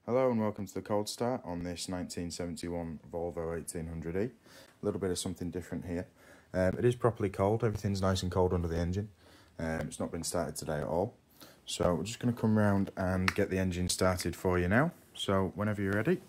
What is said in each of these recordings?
Hello and welcome to the cold start on this 1971 Volvo 1800E. A little bit of something different here. It is properly cold, everything's nice and cold under the engine. It's not been started today at all. So we're just going to come round and get the engine started for you now. So whenever you're ready.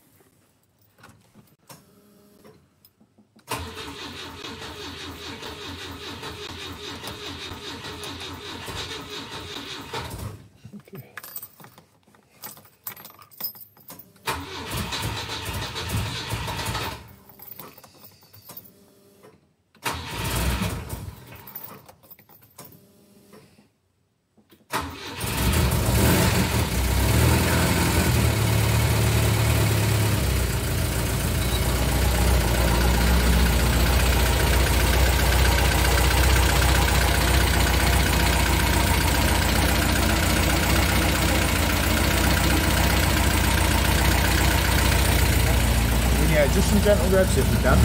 Yeah, just some gentle revs if you can.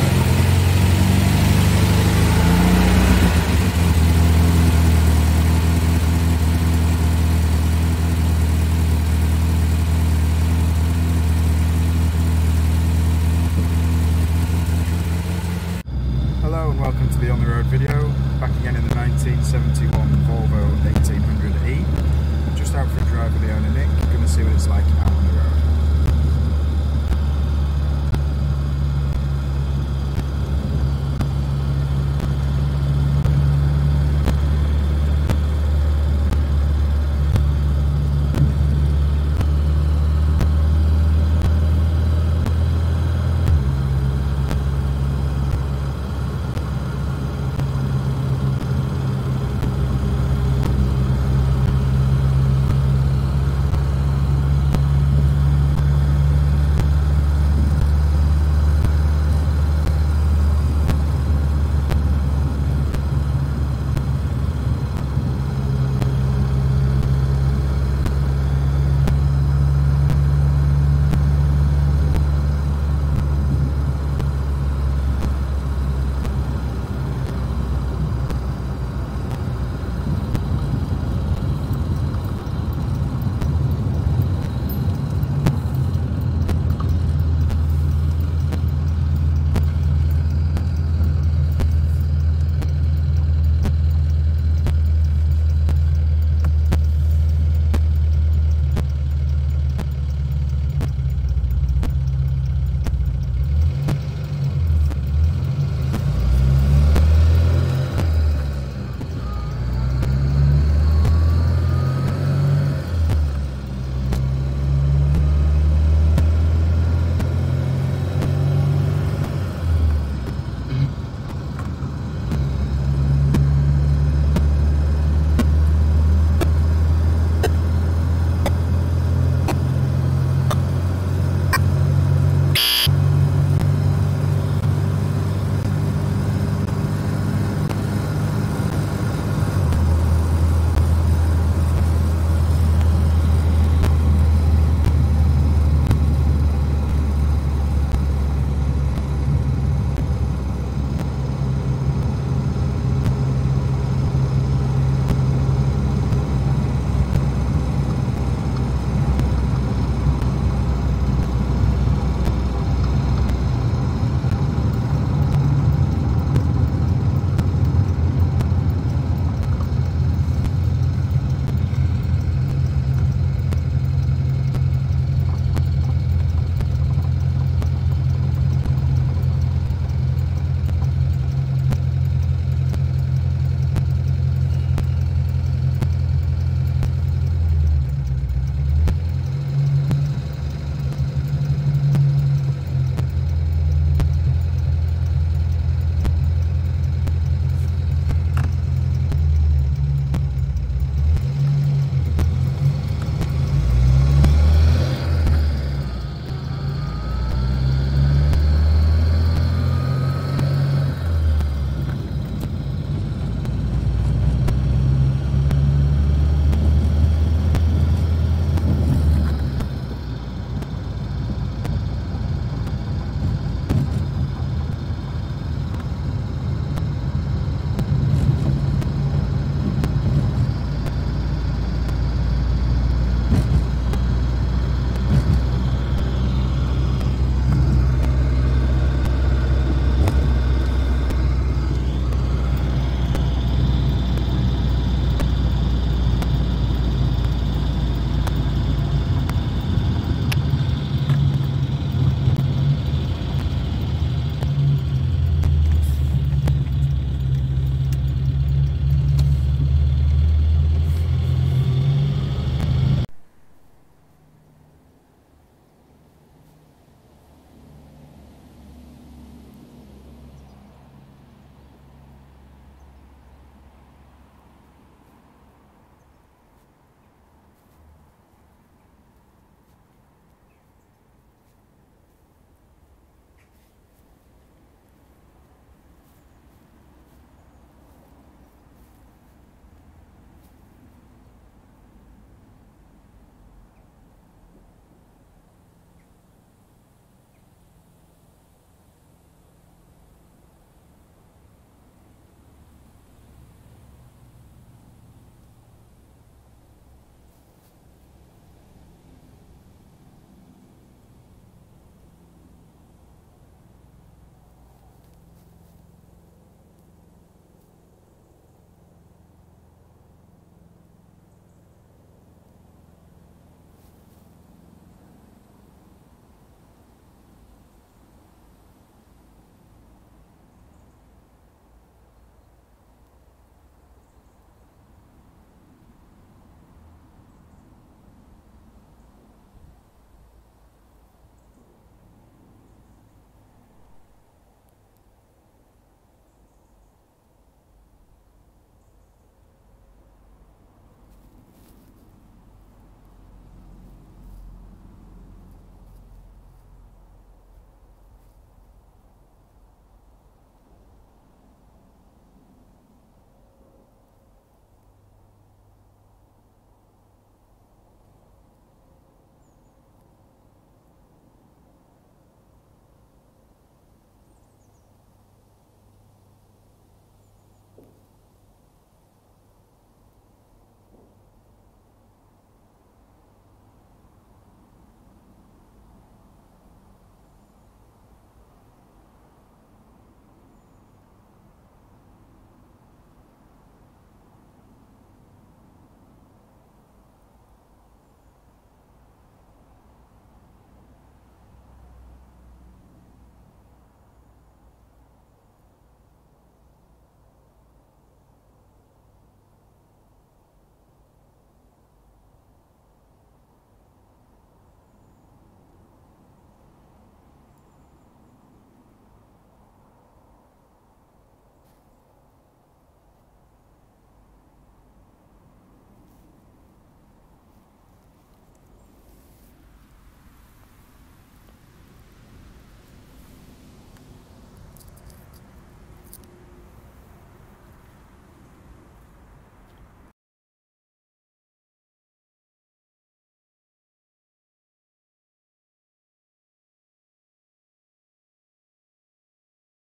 Hello and welcome to the On The Road video. Back again in the 1971 Volvo 1800E. Just out for a drive with the owner Nick. Going to see what it's like